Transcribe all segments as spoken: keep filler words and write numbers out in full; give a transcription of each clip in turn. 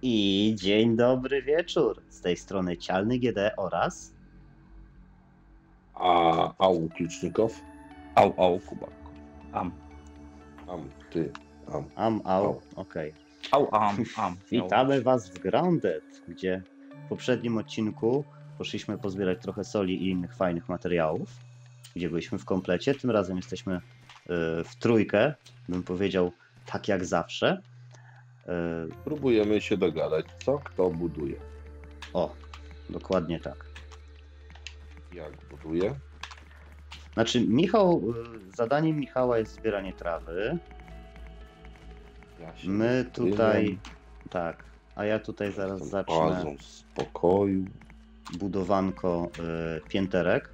I dzień dobry wieczór. Z tej strony Cialny G D oraz... A au Klucznikow? Au, au, Kubak. Am. Am, ty. Am. Am, au, Au. okej. Au, am, am. Witamy was w Grounded, gdzie w poprzednim odcinku poszliśmy pozbierać trochę soli i innych fajnych materiałów, gdzie byliśmy w komplecie. Tym razem jesteśmy y, w trójkę, bym powiedział tak jak zawsze. Y, Próbujemy się dogadać, co kto buduje. o, dokładnie tak. Jak buduje? Znaczy, Michał, y, zadaniem Michała jest zbieranie trawy. Ja się My wystrywam, tutaj, tak, a ja tutaj zaraz jestem zacznę oazą spokoju. budowanko y, pięterek.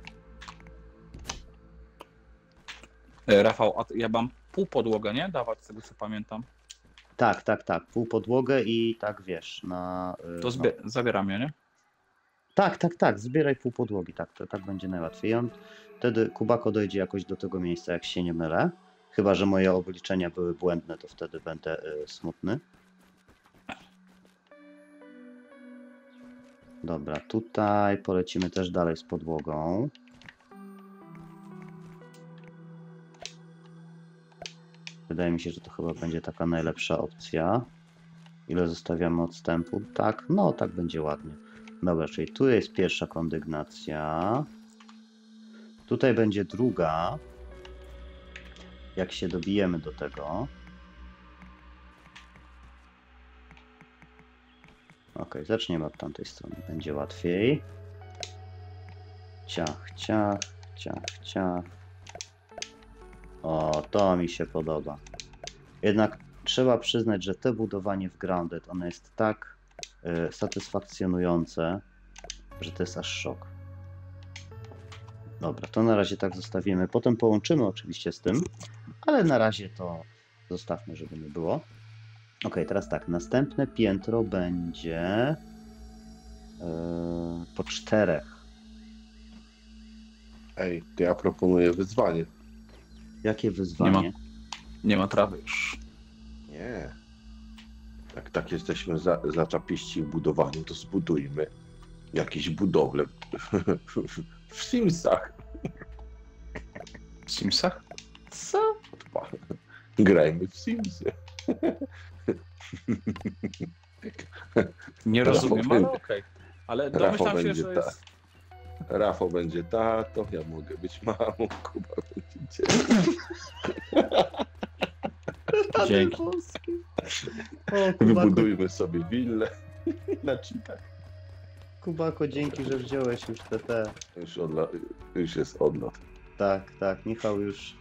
E, Rafał, a ja mam pół podłogę, nie? Dawać z tego co pamiętam. Tak, tak, tak, pół podłogę i tak wiesz, na... y, To zbie- zabieram je, nie? Tak, tak, tak, zbieraj pół podłogi, tak, to tak będzie najłatwiej. On, wtedy Kubako dojdzie jakoś do tego miejsca, jak się nie mylę. Chyba że moje obliczenia były błędne, to wtedy będę y, smutny. Dobra, tutaj polecimy też dalej z podłogą. Wydaje mi się, że to chyba będzie taka najlepsza opcja. Ile zostawiamy odstępu? Tak, no tak będzie ładnie. Dobra, czyli tu jest pierwsza kondygnacja. Tutaj będzie druga. Jak się dobijemy do tego. Ok, zaczniemy od tamtej strony. Będzie łatwiej. Ciach, ciach, ciach, ciach. O, to mi się podoba. Jednak trzeba przyznać, że to budowanie w Grounded, ono jest tak y, satysfakcjonujące, że to jest aż szok. Dobra, to na razie tak zostawimy. Potem połączymy oczywiście z tym, ale na razie to zostawmy, żeby nie było. Ok, teraz tak, następne piętro będzie yy, po czterech. Ej, to ja proponuję wyzwanie. Jakie wyzwanie? Nie Nie ma trawy już. Nie. Jak tak jesteśmy za, zaczapiści w budowaniu, to zbudujmy jakieś budowle w Simsach. W Simsach? Co? Grajmy w Simsy. Nie Rafał rozumiem, będzie- ale okej. Ale Rafał domyślam się, będzie że tak. jest... Rafał będzie tatą, ja mogę być mamą, Kuba będzie dzieckiem. Dzięki. Polski. O, Kubako, Wybudujmy sobie willę na cheatach. Kubako, dzięki, że wziąłeś już te te. Już, odla- już jest odlot. Tak, tak, Michał już.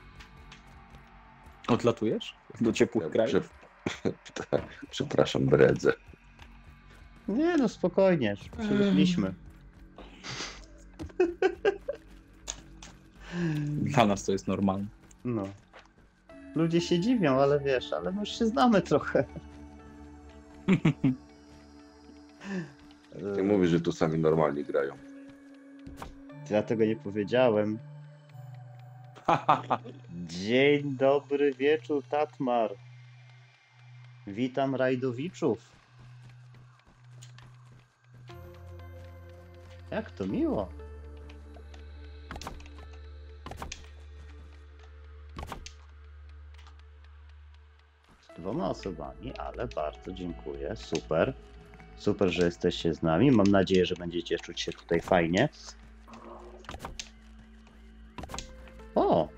Odlatujesz? Do ciepłych Ja krajów? prze- Przepraszam, bredzę. Nie no, spokojnie, przywykliśmy. Dla nas to jest normalne. No. Ludzie się dziwią, ale wiesz, ale my już się znamy trochę. Ty mówisz, że tu sami normalnie grają. Ja tego nie powiedziałem. Dzień dobry wieczór, Tatmar. Witam rajdowiczów. Jak to miło. Z dwoma osobami, ale bardzo dziękuję. Super. Super, że jesteście z nami. Mam nadzieję, że będziecie czuć się tutaj fajnie. O!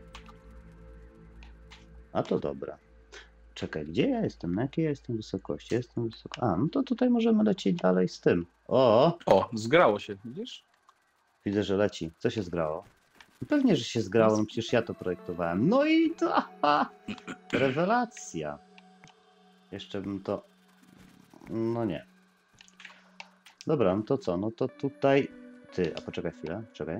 A to dobra. Czekaj, gdzie ja jestem? Na jakiej ja jestem wysokości? Jestem wysoko. A, no to tutaj możemy lecieć dalej z tym. O! O, zgrało się, widzisz? Widzę, że leci. Co się zgrało? Pewnie, że się zgrało, no przecież ja to projektowałem. No i to... Aha, rewelacja. Jeszcze bym to... No nie. Dobra, no to co? No to tutaj... Ty, a poczekaj chwilę, czekaj.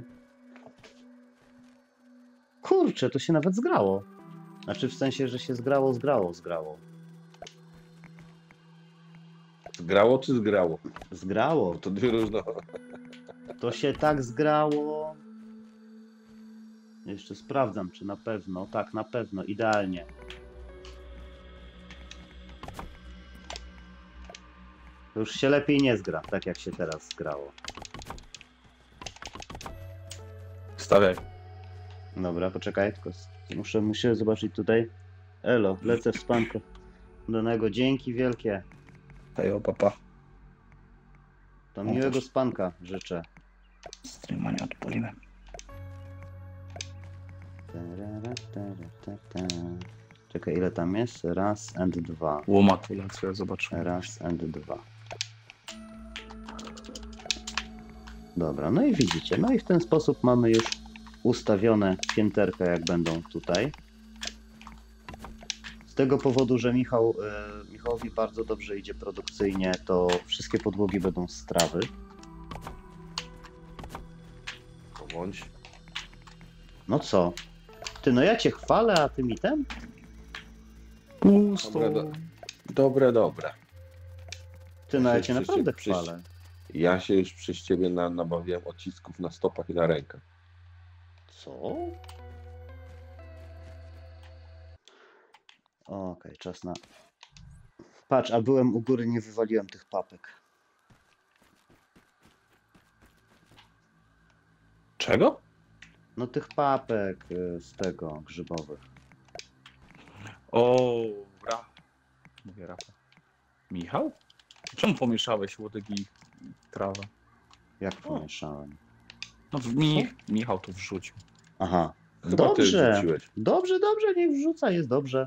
Kurczę, to się nawet zgrało. Znaczy w sensie, że się zgrało, zgrało, zgrało. Zgrało czy zgrało? Zgrało. To dwie różne. To się tak zgrało. Jeszcze sprawdzam, czy na pewno. Tak, na pewno, idealnie. To już się lepiej nie zgra, tak jak się teraz zgrało. Stawiaj. Dobra, poczekaj, tylko s- muszę, muszę zobaczyć tutaj. Elo, lecę w spanko. Danego, dzięki wielkie. Hejo, papa. To O, miłego też. spanka życzę. Streama nie odpalimy. Czekaj, ile tam jest? Raz and dwa. Łomatulacja, zobaczymy. Raz and dwa. Dobra, no i widzicie, no i w ten sposób mamy już ustawione pięterka, jak będą tutaj. Z tego powodu, że Michał, e, Michałowi bardzo dobrze idzie produkcyjnie, to wszystkie podłogi będą z trawy. Bądź. No co? Ty, no ja cię chwalę, a ty mi ten? Pusto. Dobre, do... dobre, dobre. Ty, no ja Przyjść, cię naprawdę przyjść. chwalę. Ja się już przez ciebie na, nabawiłem odcisków na stopach i na rękach. Co? Okej, czas na... Patrz, a byłem u góry, nie wywaliłem tych papek. Czego? No tych papek y, z tego, grzybowych. O, Ra... Mówię Rafa. Michał? Czemu pomieszałeś łodygi i trawę? Jak pomieszałem? No w Mich... Michał tu wrzucił. Aha. Chyba Dobrze. ty wrzuciłeś. Dobrze, dobrze, niech wrzuca, jest dobrze.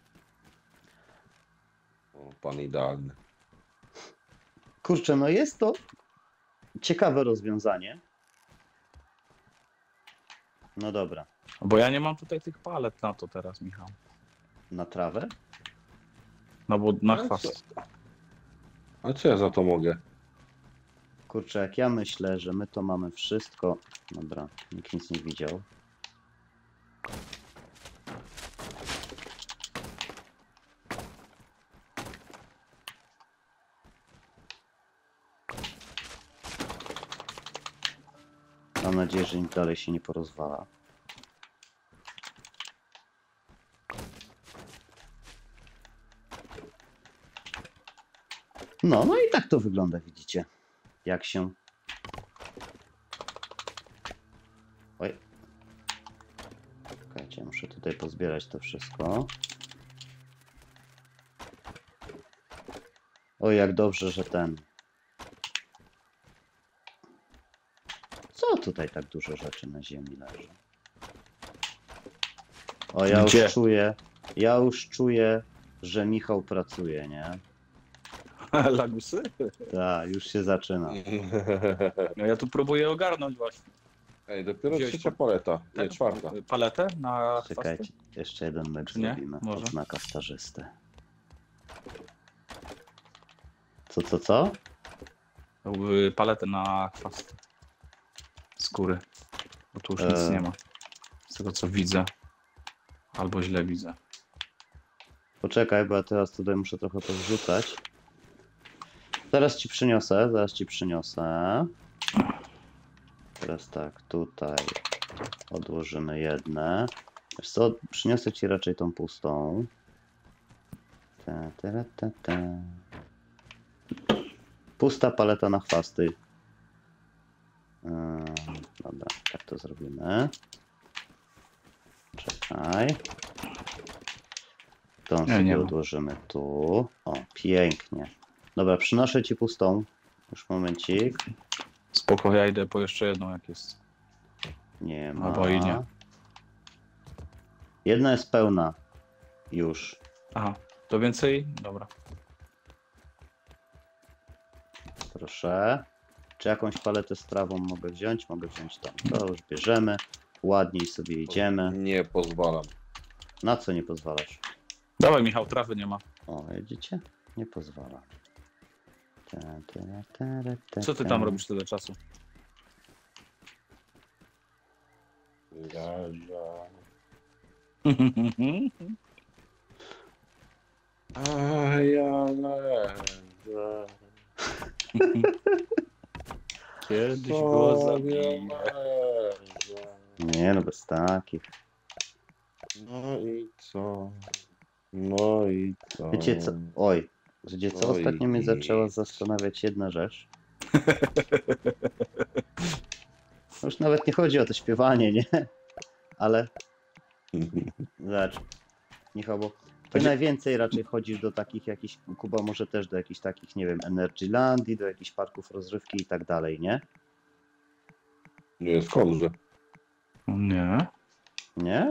O, pan idealny. Kurczę, no jest to ciekawe rozwiązanie. No dobra. Bo ja nie mam tutaj tych palet na to teraz, Michał. Na trawę? No bo na Ale chwast. co- A co ja za to mogę? Kurczę, jak ja myślę, że my to mamy wszystko. Dobra, nikt nic nie widział. Mam nadzieję, że nic dalej się nie porozwala. No, no i tak to wygląda, widzicie. Jak się... Oj. Czekajcie, muszę tutaj pozbierać to wszystko. Oj, jak dobrze, że ten... Co tutaj tak dużo rzeczy na ziemi leży? O, ja Gdzie? już czuję... Ja już czuję, że Michał pracuje, nie? Lagusy? Tak, już się zaczyna. No ja tu próbuję ogarnąć właśnie. Ej, dopiero Wziąłeś trzecia pa- paleta. Nie, Tak? czwarta. Paletę na chwasty? Czekajcie, jeszcze jeden myk Czy nie? zrobimy. Może. Odznaka stażysty. Co, co, co? Y, Paletę na chwasty. Skóry. Bo tu już nic E. nie ma. Z tego co widzę. Albo źle widzę. Poczekaj, bo ja teraz tutaj muszę trochę powrzucać. Zaraz ci przyniosę, zaraz ci przyniosę. Teraz tak, tutaj odłożymy jedne. Wiesz co, przyniosę ci raczej tą pustą. Ta, ta, ta, ta. Pusta paleta na chwasty. Yy, dobra, tak to zrobimy. Czekaj. Tą Nie, sobie nie ma. odłożymy tu. O, pięknie. Dobra, przynoszę ci pustą. Już momencik. Spoko, ja idę po jeszcze jedną jak jest. Nie ma. Albo i nie. Jedna jest pełna. Już. Aha, to więcej? Dobra. Proszę. Czy jakąś paletę z trawą mogę wziąć? Mogę wziąć tą. To już bierzemy. Ładniej sobie idziemy. Nie pozwalam. Na co nie pozwalasz? Dawaj Michał, trawy nie ma. O, widzicie? Nie pozwala. Ta, ta, ta, ta, ta, Co ty ta. tam robisz tyle czasu? Gaza. A ja leżę. Kiedyś go Sobie zabiję. leżę. Nie, no bez takich. No i co? No i co? Wiecie co? Oj, Gdzie co Oj, ostatnio mnie zaczęła nic. zastanawiać jedna rzecz. Już nawet nie chodzi o to śpiewanie, nie? Ale zobacz, Michał, bo ty Będzie- najwięcej raczej chodzisz do takich jakichś, Kuba może też do jakichś takich, nie wiem, Energylandii, do jakichś parków rozrywki i tak dalej, nie? Nie, skądże? Nie. Nie?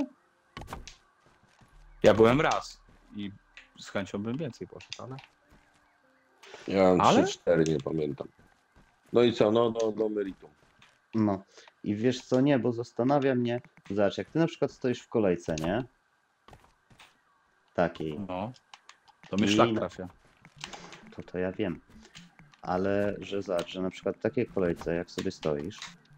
Ja byłem raz i z chęcią bym więcej poszedł, ale... Ja mam Ale? trzy cztery, nie pamiętam. No i co, no do, do meritum. No. I wiesz co, nie, bo zastanawia mnie, zobacz, jak ty na przykład stoisz w kolejce, nie? Takiej, No. To mi I- szlak trafia. to to ja wiem. Ale, że zobacz, że na przykład w takiej kolejce, jak sobie stoisz,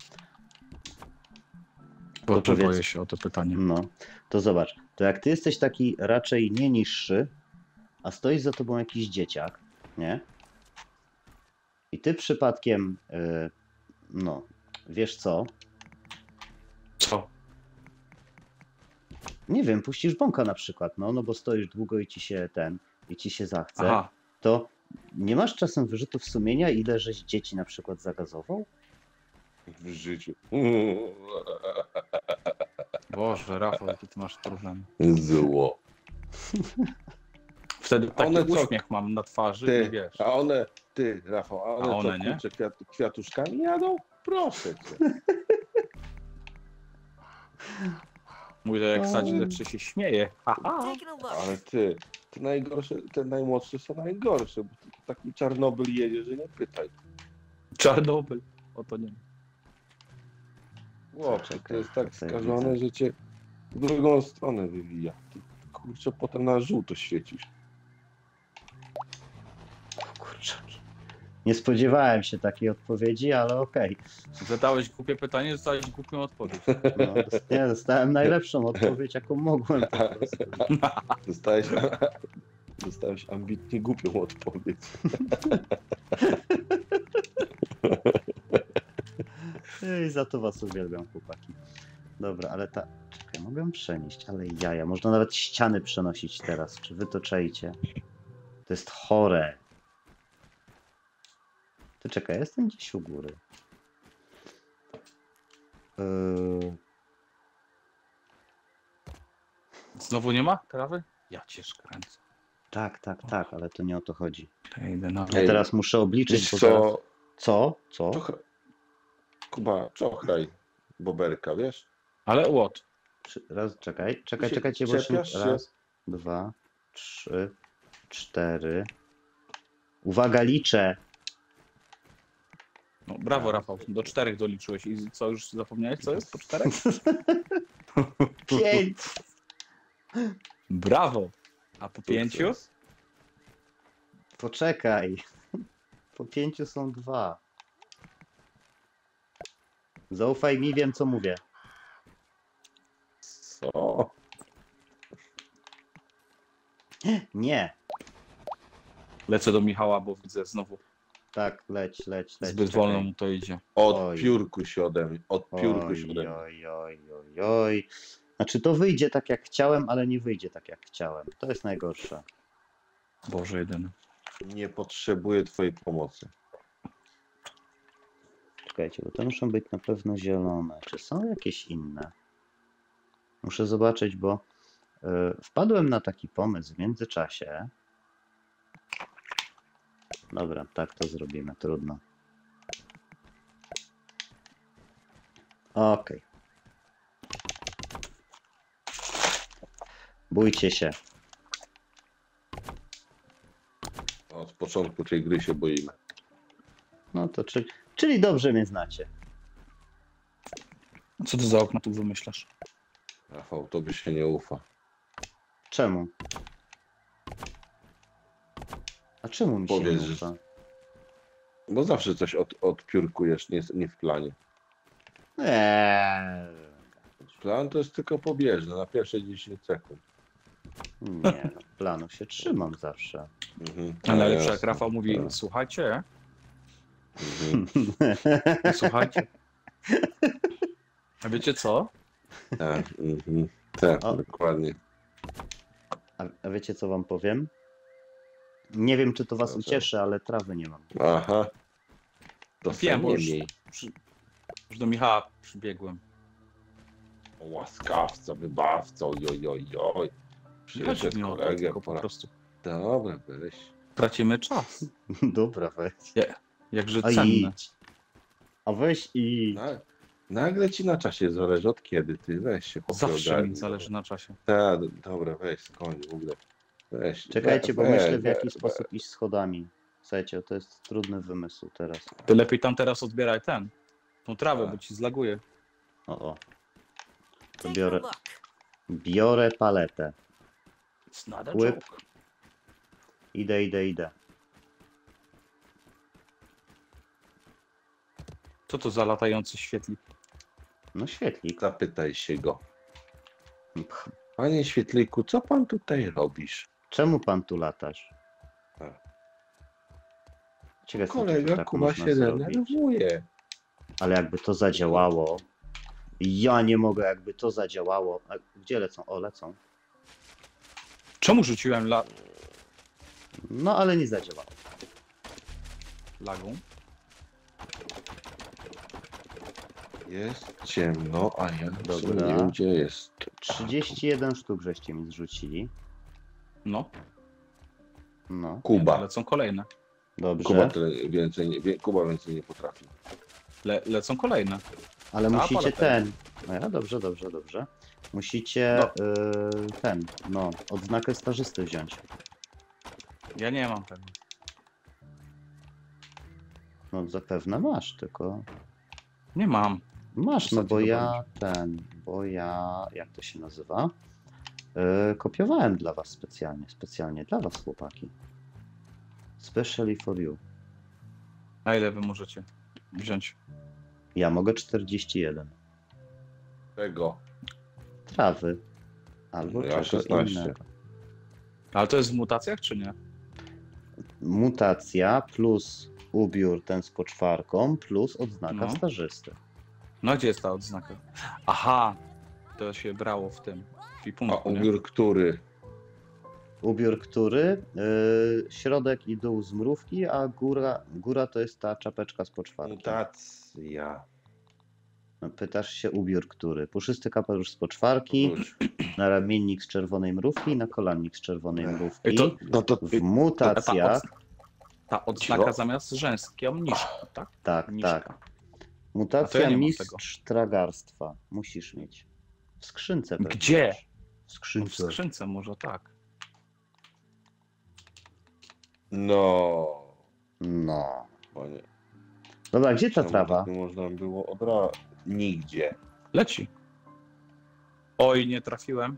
Bo to to powiedz- boję się o to pytanie. no, to zobacz, to jak ty jesteś taki raczej nie niższy, a stoi za tobą jakiś dzieciak, nie? I ty przypadkiem, yy, no, wiesz co, Co? nie wiem, puścisz bąka na przykład, no, no bo stoisz długo i ci się ten, i ci się zachce, Aha. to nie masz czasem wyrzutów sumienia, ile żeś dzieci na przykład zagazował? W życiu. Boże, Rafał, jaki ty masz problem. Zło. Wtedy taki One co? uśmiech mam na twarzy Ty, i wiesz. a one, ty, Rafał, a one, A one co, nie? kurczę, kwiat, kwiatuszkami jadą? Proszę cię. Mój to jak Oj. sadzi, lepszy się śmieje. Haha. Taking a look. Ale ty, te najgorsze, te najmłodsze są najgorsze, bo ty taki Czarnobyl jedzie, że nie pytaj. Czarnobyl. O to nie. Chłopcze, to Czekaj, jest tak to sobie skażone, widzę. że cię w drugą stronę wywija. Ty, kurczę, potem na żółto świecisz. Kurczaki. Nie spodziewałem się takiej odpowiedzi, ale okej. Zadałeś głupie pytanie, dostałeś głupią odpowiedź. No, dost- nie, dostałem najlepszą odpowiedź, jaką mogłem po prostu. Dostałeś, dostałeś ambitnie głupią odpowiedź. I za to was uwielbiam, chłopaki. Dobra, ale ta... Czekaj, mogę przenieść, ale jaja. Można nawet ściany przenosić teraz. Czy wy to czajcie? To jest chore. Ty czekaj, ja jestem gdzieś u góry. Yy... Znowu nie ma trawy? Ja cię szkręcę. Tak, tak, tak, ale to nie o to chodzi. To ja idę na... Ja Ej, teraz muszę obliczyć, Wiesz bo zaraz... co, Co? Co? Czochraj. Kuba, czochraj boberka, wiesz? Ale łot. Trzy- Raz, czekaj, czekaj, się czekajcie, bo czepiasz się... się? Raz, dwa, trzy, cztery. Uwaga, liczę. No, brawo, Rafał. Do czterech doliczyłeś. I co, już zapomniałeś, co jest po czterech? Pięć. Brawo. A po pięciu? Poczekaj. Po pięciu są dwa. Zaufaj mi, wiem co mówię. Co? Nie. Lecę do Michała, bo widzę znowu. Tak, leć, leć, leć. Zbyt czekaj. wolno mu to idzie. Od Oj. piórku się ode mnie. Od piórku się ode Oj, mnie. oj, oj, oj, oj. Znaczy to wyjdzie tak jak chciałem, ale nie wyjdzie tak jak chciałem. To jest najgorsze. Boże, jedyny. Nie potrzebuję twojej pomocy. Czekajcie, bo to muszą być na pewno zielone. Czy są jakieś inne? Muszę zobaczyć, bo y, wpadłem na taki pomysł w międzyczasie. Dobra, tak to zrobimy, trudno. Okej. Bójcie się. Od początku tej gry się boimy. No to czyli, czyli dobrze mnie znacie. Co ty za okno tu wymyślasz? Rafał, tobie się nie ufa. Czemu? A czemu mi się Powiedz, nie że- ufa? Bo zawsze coś od, odpiórkujesz, nie, nie w planie. Eee, Plan to jest tylko pobieżny, na pierwsze dziesięć sekund. nie, no, planu się trzymam zawsze. Mhm. Ale najlepsze jasne. jak Rafał mówi, Tak. słuchajcie, Mhm. słuchajcie. A wiecie co? Tak, mhm. Tak, O. dokładnie. A, a wiecie co wam powiem? Nie wiem, czy to was Dobra. ucieszy, ale trawy nie mam. Aha. To Wiem, bo nie już, miej. przy, już do Michała przybiegłem. Łaskawca, wybawca, oj, oj, oj. Nie chodzi Przyszedł mi o to, kolegę, tylko po pora. prostu Dobra, weź. tracimy czas. Dobra, weź. Jakże A cenne. idź. A weź i... Na, nagle ci na czasie zależy od kiedy ty, weź się chłopie Zawsze ogarnij. mi zależy na czasie. Tak, dobra, weź, skończ w ogóle. Weź. Czekajcie, bo weź, myślę w weź, jaki weź. sposób iść schodami. Słuchajcie, to jest trudny wymysł teraz. Ty lepiej tam teraz odbieraj ten. Tą trawę, Tak. bo ci zlaguje. O, o. To Take biorę, a look. biorę paletę. It's not a Whip. joke. Idę, idę, idę. Co to za latający świetlik? No świetlik. Zapytaj się go. Pch, Panie Świetliku, co pan tutaj robisz? czemu pan tu latasz? Tak. Ciekawe, czy to Kolega tak Kuba można się zrobić. denerwuje. Ale jakby to zadziałało... Ja nie mogę, jakby to zadziałało... A gdzie lecą? O, lecą. Czemu rzuciłem la... No, ale nie zadziałało. lagą? Jest ciemno, a ja Dobra. nie wiem, gdzie jest. trzydzieści jeden sztuk żeście mi zrzucili. No. No, Kuba. Lecą kolejne. dobrze. Kuba, tyle więcej nie, wie- Kuba więcej nie potrafi. Le, lecą kolejne. Ale A, musicie paletę. ten. No ja, dobrze, dobrze, dobrze. Musicie y, ten, no, odznakę stażysty wziąć. Ja nie mam tego. No zapewne masz, tylko Nie mam. masz, no bo Ostatnio ja ten, bo ja, jak to się nazywa? Y, kopiowałem dla was specjalnie, specjalnie dla was, chłopaki. Specially for you. A ile wy możecie wziąć? Ja mogę czterdzieści jeden. Tego. Trawy. Albo Ja czegoś szesnaście. innego. Ale to jest w mutacjach, czy nie? Mutacja plus ubiór ten z poczwarką plus odznaka No. stażysty. No gdzie jest ta odznaka? Aha! To się brało w tym. W A kwipunku, nie? ubiór który? Ubiór, który yy, środek i dół z mrówki, a góra, góra to jest ta czapeczka z poczwarki. Mutacja. No, pytasz się ubiór, który? Puszysty kapelusz z poczwarki, Wróć. na ramiennik z czerwonej mrówki i na kolannik z czerwonej Ech. mrówki. Ej, to, No to W mutacjach, ta odznaka Co? zamiast rzęską niżką, tak? tak, Niżka. tak. A to Mutacja ja nie mam mistrz tragarstwa. Musisz mieć. W skrzynce pewnie Gdzie? masz. W No w skrzynce. skrzynce może tak. No. No. Panie. Dobra, gdzie ta Czemu trawa? tak nie można było od razu? Nigdzie. Leci. Oj, nie trafiłem.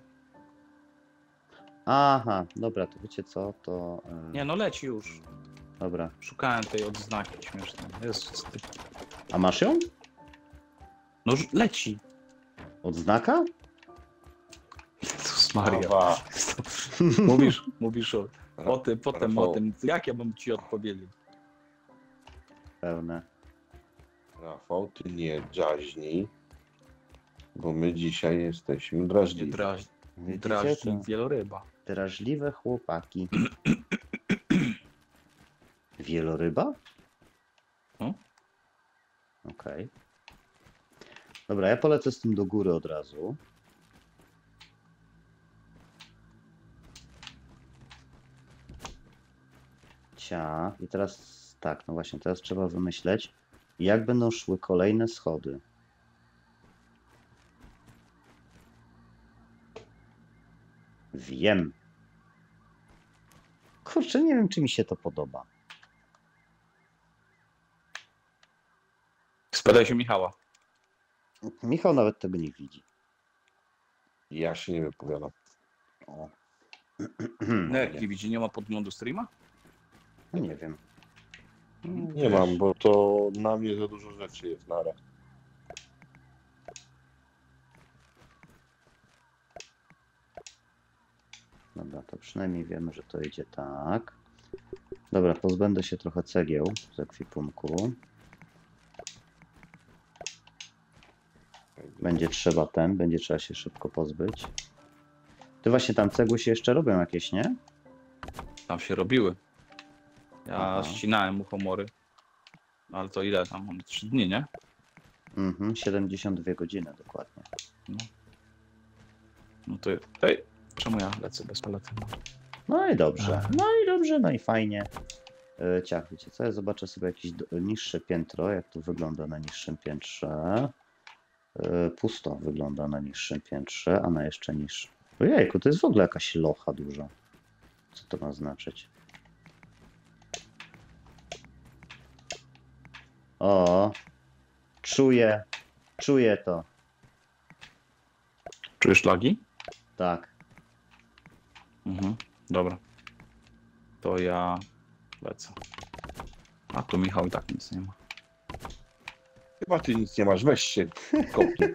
Aha, dobra, to wiecie co, to... Yy, Nie, no leci już. dobra. Szukałem tej odznaki śmiesznej. Jezus, ty. A masz ją? No już leci. Odznaka? Jezus Maria. Trawa. Mówisz, mówisz o, o tym, potem Rafał, o tym. Jak ja bym ci odpowiedział? Pełne. Rafał, ty nie jaźnij, bo my dzisiaj jesteśmy Nie drażliwi. draź, Widzicie, drażni to wieloryba. drażliwe chłopaki. Wieloryba? No. Okej. Dobra, ja polecę z tym do góry od razu. Cia. I teraz tak, no właśnie, teraz trzeba wymyśleć, jak będą szły kolejne schody. Wiem. Kurczę, nie wiem, czy mi się to podoba. Spadaj się Michała. Michał nawet tego nie widzi. Ja się nie wypowiadam. O. No jak nie widzi, nie ma podglądu streama? No nie wiem. Nie mam, bo to na mnie za dużo rzeczy jest naraz. Dobra, to przynajmniej wiemy, że to idzie tak. Dobra, pozbędę się trochę cegieł z ekwipunku. Będzie trzeba ten, będzie trzeba się szybko pozbyć. Ty właśnie tam cegły się jeszcze robią jakieś, nie? Tam się robiły. Ja Aha. ścinałem muchomory. Ale to ile tam? Mam trzy dni, nie? Mhm, siedemdziesiąt dwie godziny dokładnie. No to tej. Czemu ja lecę bez palety? No i dobrze, Aha. no i dobrze, no i fajnie. E, Ciach, wiecie co, ja zobaczę sobie jakieś do- niższe piętro, jak to wygląda na niższym piętrze. E, Pusto wygląda na niższym piętrze, a na jeszcze niższym. Ojejku, to jest w ogóle jakaś locha duża. Co to ma znaczyć? O, czuję, czuję to, Czujesz lagi? tak. Mhm. Dobra. To ja lecę. A tu Michał i tak nic nie ma. Chyba ty nic nie masz, weź się kopnij.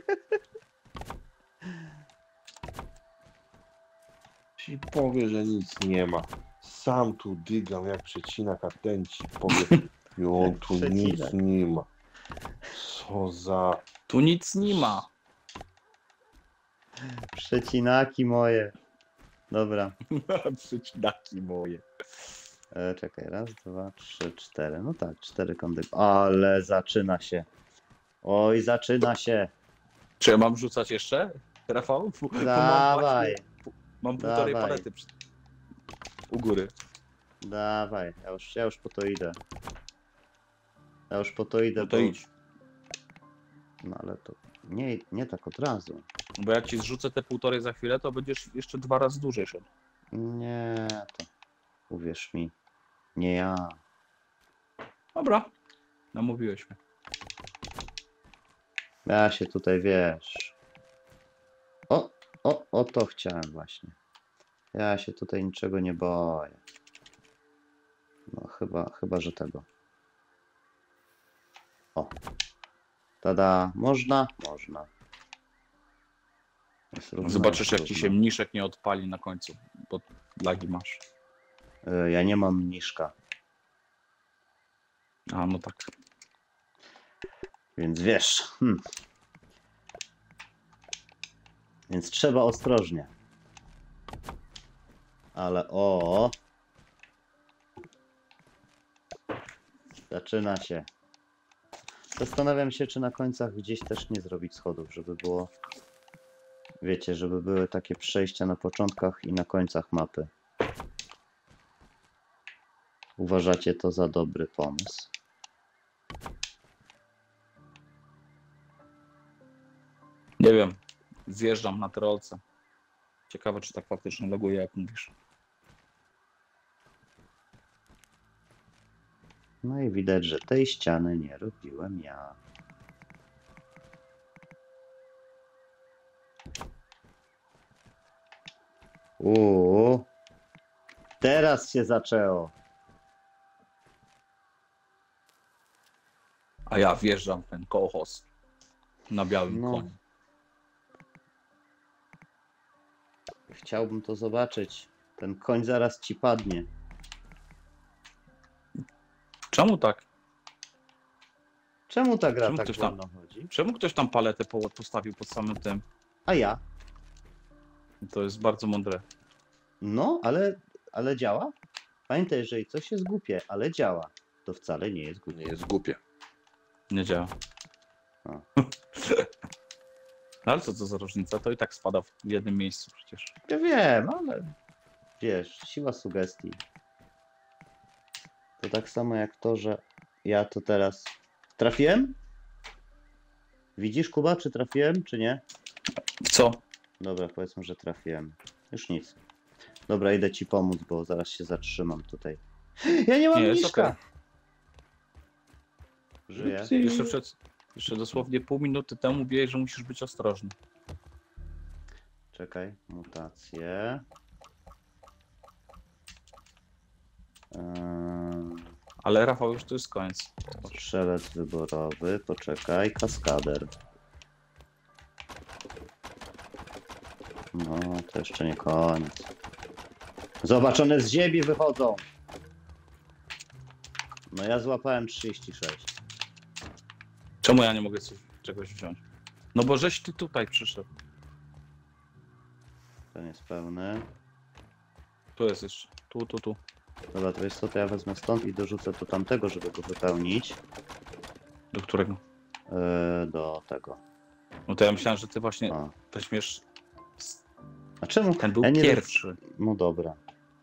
Ci powie, że nic nie ma. Sam tu dygam jak przecinak, a ten ci powie, i on tu nic Przecinak. nie ma. Co za... Tu nic nie ma. Przecinaki moje. Dobra, Przecinaki moje. e, czekaj, raz, dwa, trzy, cztery. No tak, cztery kąty. Ale zaczyna się. Oj, zaczyna się. Czy ja mam rzucać jeszcze, Rafał? Bo mam Dawaj, właśnie- Mam półtorej dawaj. palety przy... u góry. dawaj. Ja już, ja już po to idę. Ja już po to idę. No to bo- idź. No ale to nie, nie tak od razu. Bo jak ci zrzucę te półtorej za chwilę, to będziesz jeszcze dwa razy dłużej szedł. Nie, to uwierz mi. Nie ja. Dobra. Namówiłeś mnie. Ja się tutaj wiesz. O, o, o to chciałem właśnie. Ja się tutaj niczego nie boję. No chyba, chyba, że tego. O. Tada. Można? Można. Jest równo, Zobaczysz, jest jak ci równo. się mniszek nie odpali na końcu, bo lagi masz. Y, Ja nie mam mniszka, A, no tak. więc wiesz. Hmm. Więc trzeba ostrożnie. Ale o. Zaczyna się. Zastanawiam się, czy na końcach gdzieś też nie zrobić schodów, żeby było. Wiecie, żeby były takie przejścia na początkach i na końcach mapy. Uważacie to za dobry pomysł? Nie wiem. Zjeżdżam na trolce. Ciekawe, czy tak faktycznie loguje, jak mówisz. No i widać, że tej ściany nie robiłem ja. Uuu. Teraz się zaczęło. A ja wjeżdżam w ten kołchoz na białym No. koniu. Chciałbym to zobaczyć. Ten koń zaraz ci padnie. Czemu tak? Czemu ta gra Czemu tak ktoś tam- wolno chodzi? Czemu ktoś tam paletę po- postawił pod samym tym? A ja? To jest bardzo mądre. No, ale, ale działa? Pamiętaj, jeżeli coś jest głupie, ale działa, to wcale nie jest głupie. Nie jest głupie. Nie działa. A. No ale co to za różnica? To i tak spada w jednym miejscu przecież. Ja wiem, ale wiesz, siła sugestii. To tak samo jak to, że ja to teraz trafiłem? Widzisz, Kuba, czy trafiłem, czy nie? Co? Dobra, powiedzmy, że trafiłem. Już nic. Dobra, idę ci pomóc, bo zaraz się zatrzymam tutaj. Ja nie mam Nie, jest niszka! okej. Żyję. Jeszcze, przed, jeszcze dosłownie pół minuty temu mówiłeś, że musisz być ostrożny. Czekaj, mutacje. Eee, Ale Rafał, już to jest koniec. strzelec wyborowy, poczekaj, kaskader. No, to jeszcze nie koniec. Zobacz, one z ziemi wychodzą. No ja złapałem trzydzieści sześć. Czemu ja nie mogę coś, czegoś wziąć? No bo żeś ty tutaj przyszedł. Ten jest pełny. Tu jest jeszcze. Tu, tu, tu. Dobra, to jest co, to ja wezmę stąd i dorzucę do tamtego, żeby go wypełnić. Do którego? Yy, do tego. No to ja myślałem, że ty właśnie O. weźmiesz... A czemu? Ten był Ja nie pierwszy. No dobra.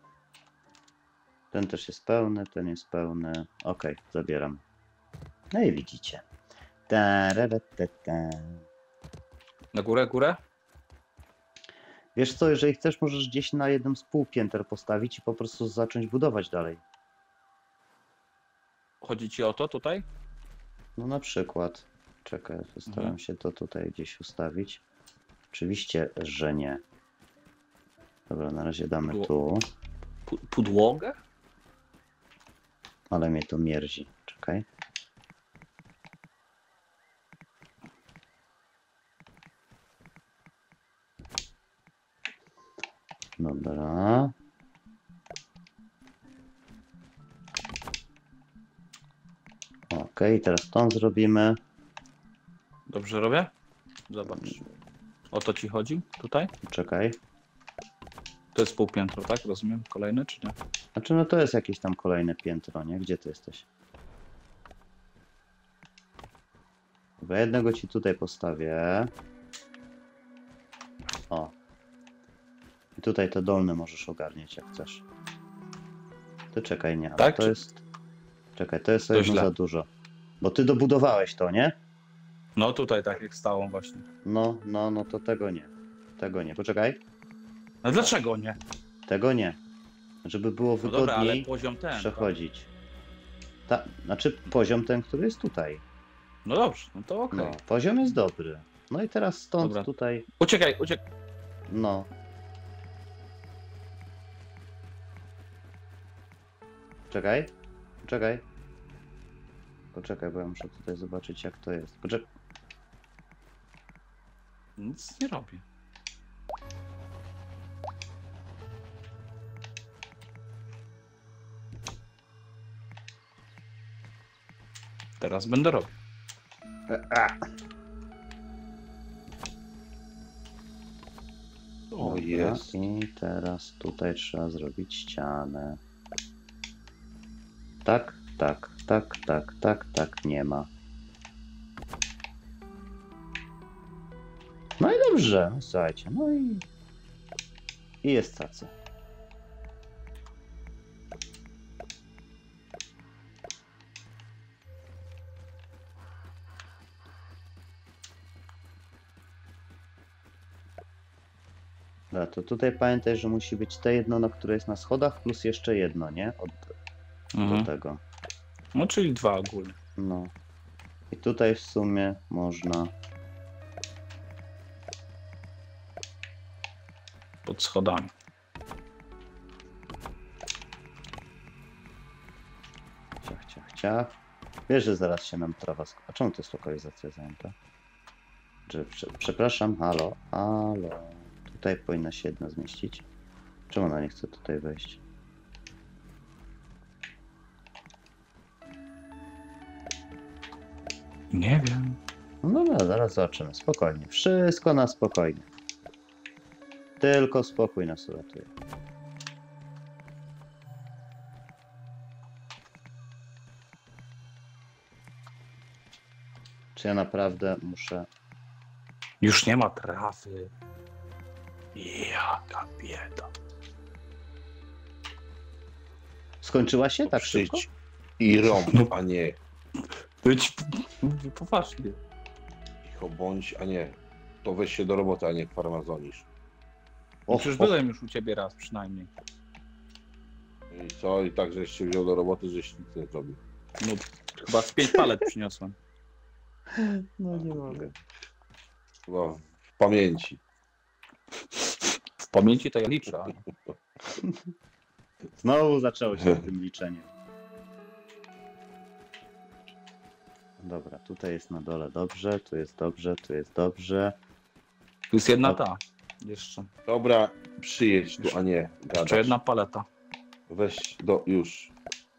Ten też jest pełny, ten jest pełny. Okej, zabieram. No i widzicie. Ta-ra-ra-ta-ta. Na górę, górę? Wiesz co, jeżeli chcesz, możesz gdzieś na jednym z półpięter postawić i po prostu zacząć budować dalej. Chodzi ci o to tutaj? No na przykład. Czekaj, postaram Mhm. się to tutaj gdzieś ustawić. Oczywiście, że nie. Dobra, na razie damy Było- tu, Pu- Podłogę? ale mnie to mierzi. Czekaj. Dobra. Okej, teraz tą zrobimy. Dobrze robię? Zobacz. O to ci chodzi tutaj? Czekaj. To jest półpiętro, tak? Rozumiem? Kolejny czy nie? Znaczy, no to jest jakieś tam kolejne piętro, nie? Gdzie ty jesteś? Dobra, jednego ci tutaj postawię. O. I tutaj te dolne możesz ogarniać, jak chcesz. To czekaj, nie, ale Tak, to czy- jest... Czekaj, to jest To jedno źle. za dużo. Bo ty dobudowałeś to, nie? No tutaj tak jak stało właśnie. No, no, no to tego nie. Tego nie. Poczekaj. No dlaczego nie? Tego nie. Żeby było No dobra, ale wygodniej poziom ten. Tak? przechodzić. Ta, znaczy poziom ten, który jest tutaj. No dobrze, no to okej. No, poziom jest dobry. No i teraz stąd Dobra. tutaj, Uciekaj, uciekaj. no. Czekaj, czekaj. Poczekaj, bo ja muszę tutaj zobaczyć, jak to jest. Poczekaj. Nic nie robię. Teraz będę robił. O, Dobra, jest. i teraz tutaj trzeba zrobić ścianę. Tak, tak, tak, tak, tak, tak, nie ma. No i dobrze, słuchajcie, no i... I jest tacy. Dobra, to tutaj pamiętaj, że musi być te jedno, na które jest na schodach, plus jeszcze jedno, nie? Od, do Mhm. tego. No czyli dwa ogólnie. No. I tutaj w sumie można... Pod schodami. Ciach, ciach, ciach. Wiesz, że zaraz się nam trawa... sk- A czemu to jest lokalizacja zajęta? Czy, prze, przepraszam, halo, halo. Tutaj powinna się jedna zmieścić. Czemu ona nie chce tutaj wejść? Nie wiem. No dobra, zaraz zobaczymy. Spokojnie. Wszystko na spokojnie. Tylko spokój nas uratuje. Czy ja naprawdę muszę... Już nie ma trawy. Jaka bieda. Skończyła się tak szybko? Przyjdź i rąb, a nie Być mówię poważnie. cicho bądź, a nie. To weź się do roboty, a nie farmazonisz. No Och, przecież och. byłem już u ciebie raz przynajmniej. I co? I tak, żeś się wziął do roboty, żeś nic nie zrobił. No chyba z pięć palet przyniosłem. No nie mogę. Chyba w pamięci. W pamięci to ja liczę. ale- Znowu zaczęło się z tym liczeniem. Dobra, tutaj jest na dole dobrze, tu jest dobrze, tu jest dobrze. Tu jest jedna O. ta. Jeszcze. Dobra, przyjedź tu, a nie Jeszcze gadasz. jedna paleta. Weź do, już.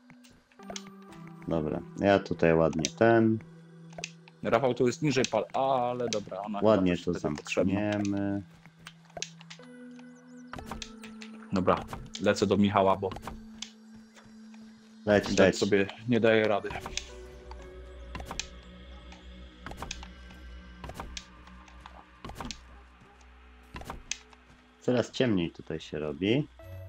Dobra, ja tutaj ładnie ten, Rafał tu jest niżej pal, ale dobra. Ona ładnie chyba to też wtedy potrzebna. zamkniemy. Dobra, lecę do Michała, bo Leć, Tak leć. sobie nie daje rady. Coraz ciemniej tutaj się robi.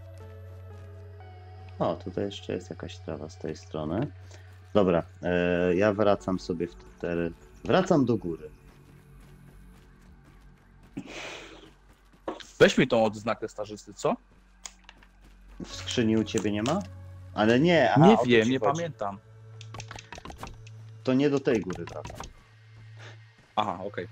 O, tutaj jeszcze jest jakaś trawa z tej strony. Dobra, e, ja wracam sobie w te teren. Wracam do góry. Weź mi tą odznakę stażysty, co? W skrzyni u ciebie nie ma? Ale nie, aha, nie o to wiem, ci nie chodzi. pamiętam. To nie do tej góry wracam. Aha, okej.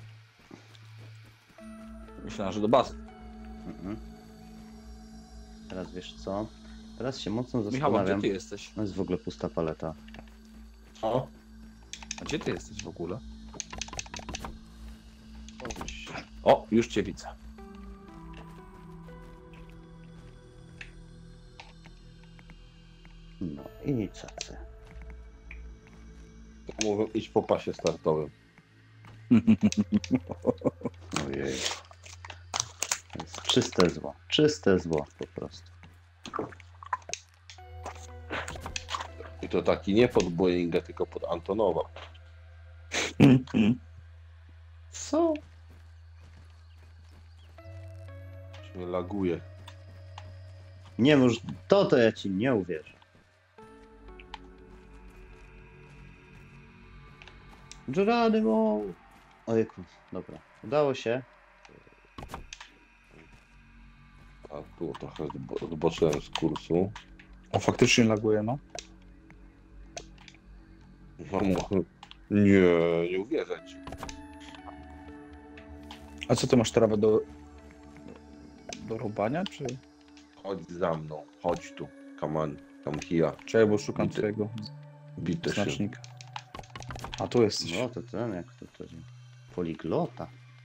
Myślałem, że do bazy. Mhm. Teraz wiesz co? Teraz się mocno Michał, a gdzie zastanawiam. ty jesteś? To jest w ogóle pusta paleta. O, A gdzie ty jesteś w ogóle? O, już cię widzę. No i cacy. mówię, iść po pasie startowym. Ojej. To jest czyste zło. Czyste zło po prostu. I to taki nie pod Boeinga, tylko pod Antonowa. Co? Już mnie laguje. Nie mów, to to ja ci nie uwierzę. Geronimo! Ojku, dobra. Udało się. A tu trochę zbo- zboczyłem z kursu. O, faktycznie laguje, no. No, mo- nie, nie uwierzę ci. A co ty masz trawę do... do rubania, czy... Chodź za mną, chodź tu. Come on, come here. Czekaj, bo szukam Bity. twojego Bite się. znacznika. A tu jesteś. No to ten, jak to to poliglota.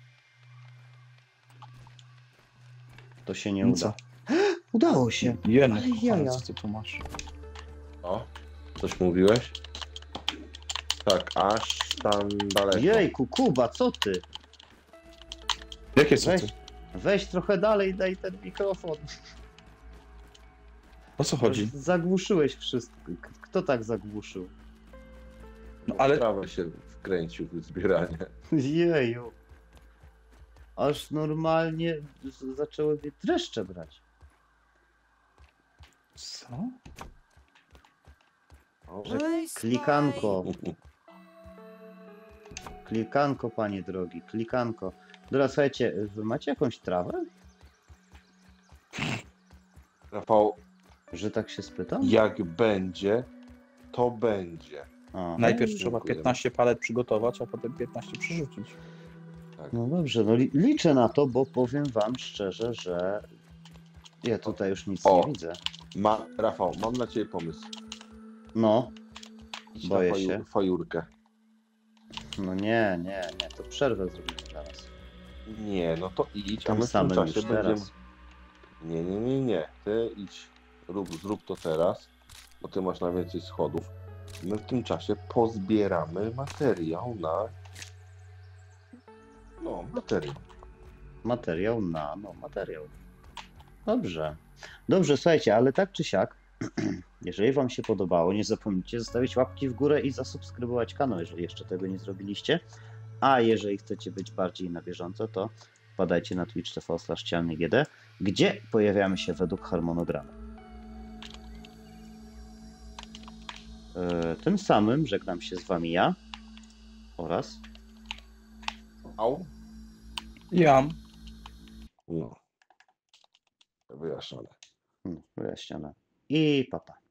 To się nie No uda. co? Udało się. Jeno, Ale kochany, jaja. co ty tu masz? O, coś mówiłeś? Tak, aż tam daleko. Jejku, Kuba, co ty? Jakie są Weź, ty? weź trochę dalej, daj ten mikrofon. O co chodzi? Zagłuszyłeś wszystko. K- Kto tak zagłuszył? No ale... Trawę się wkręcił w zbieranie. Jeju. Aż normalnie z- zaczęły mnie dreszcze brać. Co? O, Że klikanko. Klikanko, panie drogi, klikanko. Dobra, słuchajcie, wy macie jakąś trawę? Rafał, Że tak się spytam? jak będzie, to będzie. A, Najpierw no, trzeba dziękuję. piętnaście palet przygotować, a potem piętnaście przerzucić. no dobrze, no li liczę na to, bo powiem wam szczerze, że ja tutaj już nic O. nie widzę. Ma, Rafał, mam na ciebie pomysł. No, Idź Boję na faju- się. fajurkę. no nie, nie, nie, to przerwę zrobimy zaraz. Nie, no to idź, a Tym my w tym samym czasie już będziemy... teraz. Nie, nie, nie, nie. Ty idź, rób, zrób to teraz, bo ty masz najwięcej schodów. My w tym czasie pozbieramy materiał na... No, materiał. Materiał na, no materiał. Dobrze. Dobrze, słuchajcie, ale tak czy siak, jeżeli wam się podobało, nie zapomnijcie zostawić łapki w górę i zasubskrybować kanał, jeżeli jeszcze tego nie zrobiliście. A jeżeli chcecie być bardziej na bieżąco, to wpadajcie na twitch tv slash gd, gdzie pojawiamy się według harmonogramu. Yy, tym samym żegnam się z wami ja oraz Au. Jam. No. Wyjaśnione. hmm, wyjaśnione i papa.